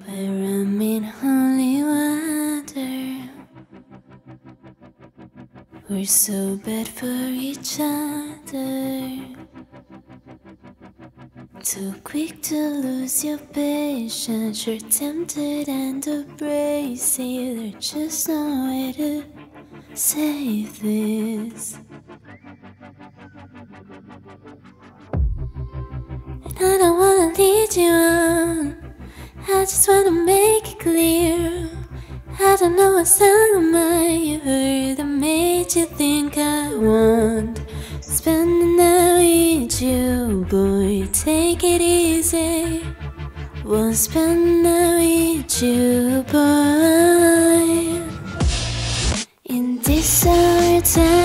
where I'm in holy water. We're so bad for each other. Too quick to lose your patience. You're tempted and abrasive. There's just no way to save this. And I don't wanna lead you on. I just wanna make it clear. I don't know what song I heard that made you think I want spend the night with you, boy. Take it easy. Won't spend the night with you, boy. In this summer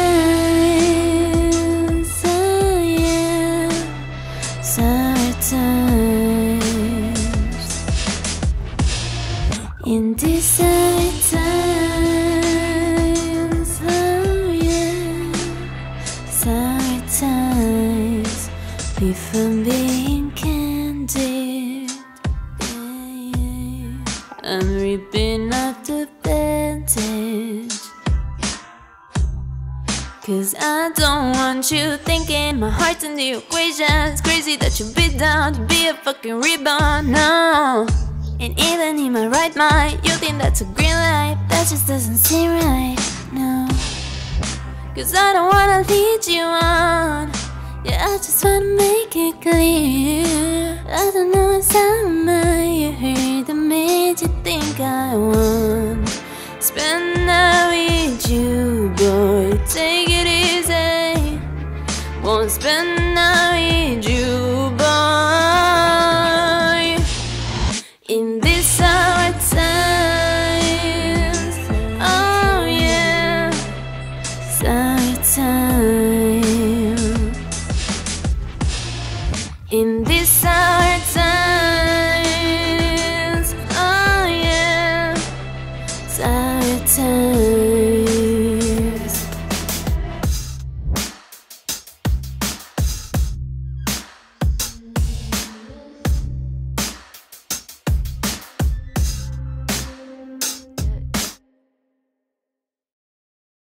times, oh yeah, summer times. In this summer times, oh yeah, summer times. Be from being candid, yeah. I'm ripping up the bandage, 'cause I don't want you thinking my heart's in the equation. It's crazy that you'd be down to be a fucking rebound, no. And even in my right mind, you think that's a green light. That just doesn't seem right, no. 'Cause I don't wanna lead you on. Yeah, I just wanna make it clear. I don't know what sound I heard that made you think I want